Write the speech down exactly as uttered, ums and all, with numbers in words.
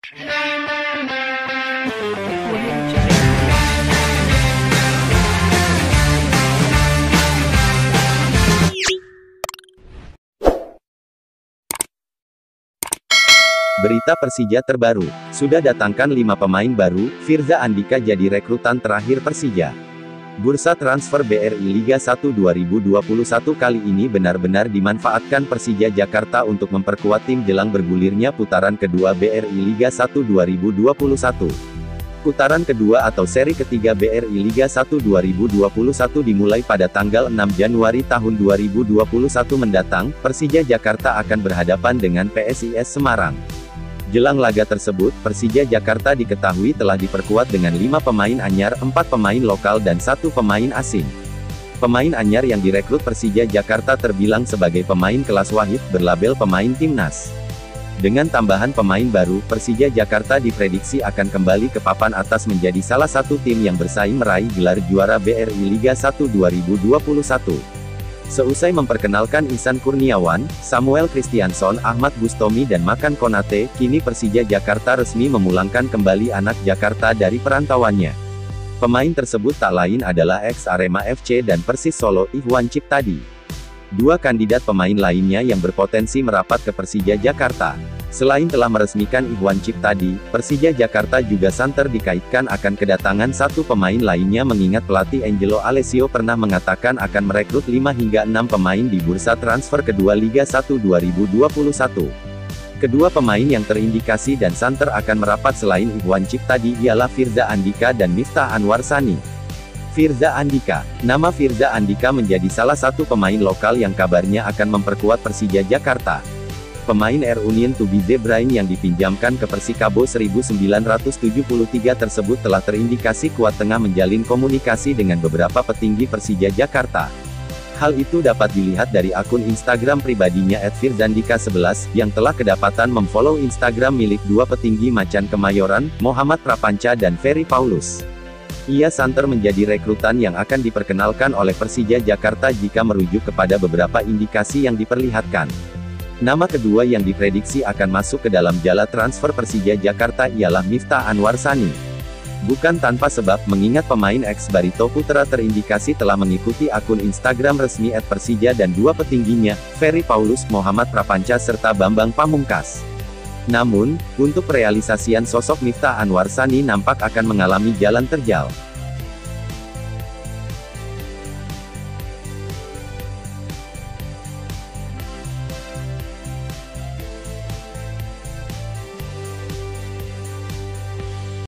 Berita Persija terbaru, sudah datangkan lima pemain baru, Firza Andika jadi rekrutan terakhir Persija. Bursa transfer B R I Liga satu dua ribu dua puluh satu kali ini benar-benar dimanfaatkan Persija Jakarta untuk memperkuat tim jelang bergulirnya putaran kedua B R I Liga satu dua ribu dua puluh satu. Putaran kedua atau seri ketiga B R I Liga satu dua ribu dua puluh satu dimulai pada tanggal enam Januari tahun dua ribu dua puluh satu mendatang. Persija Jakarta akan berhadapan dengan P S I S Semarang. Jelang laga tersebut, Persija Jakarta diketahui telah diperkuat dengan lima pemain anyar, empat pemain lokal dan satu pemain asing. Pemain anyar yang direkrut Persija Jakarta terbilang sebagai pemain kelas wahid, berlabel pemain timnas. Dengan tambahan pemain baru, Persija Jakarta diprediksi akan kembali ke papan atas menjadi salah satu tim yang bersaing meraih gelar juara B R I Liga satu dua ribu dua puluh satu. Seusai memperkenalkan Ihsan Kurniawan, Samuel Kristianson, Ahmad Bustomi dan Makan Konate, kini Persija Jakarta resmi memulangkan kembali anak Jakarta dari perantauannya. Pemain tersebut tak lain adalah ex-Arema F C dan Persis Solo, Ihwan Ciptadi. Dua kandidat pemain lainnya yang berpotensi merapat ke Persija Jakarta. Selain telah meresmikan Ihwan Ciptadi, Persija Jakarta juga santer dikaitkan akan kedatangan satu pemain lainnya mengingat pelatih Angelo Alessio pernah mengatakan akan merekrut lima hingga enam pemain di bursa transfer kedua Liga satu dua ribu dua puluh satu. Kedua pemain yang terindikasi dan santer akan merapat selain Ihwan Ciptadi ialah Firza Andika dan Miftah Anwar Sani. Firza Andika. Nama Firza Andika menjadi salah satu pemain lokal yang kabarnya akan memperkuat Persija Jakarta. Pemain R Union Tubi Zebrain yang dipinjamkan ke Persikabo seribu sembilan ratus tujuh puluh tiga tersebut telah terindikasi kuat tengah menjalin komunikasi dengan beberapa petinggi Persija Jakarta. Hal itu dapat dilihat dari akun Instagram pribadinya et firzandika sebelas, yang telah kedapatan memfollow Instagram milik dua petinggi Macan Kemayoran, Muhammad Prapanca dan Ferry Paulus. Ia santer menjadi rekrutan yang akan diperkenalkan oleh Persija Jakarta jika merujuk kepada beberapa indikasi yang diperlihatkan. Nama kedua yang diprediksi akan masuk ke dalam jala transfer Persija Jakarta ialah Miftah Anwar Sani. Bukan tanpa sebab, mengingat pemain ex Barito Putra terindikasi telah mengikuti akun Instagram resmi et Persija dan dua petingginya, Ferry Paulus, Muhammad Prapanca serta Bambang Pamungkas. Namun, untuk realisasian sosok Miftah Anwar Sani nampak akan mengalami jalan terjal.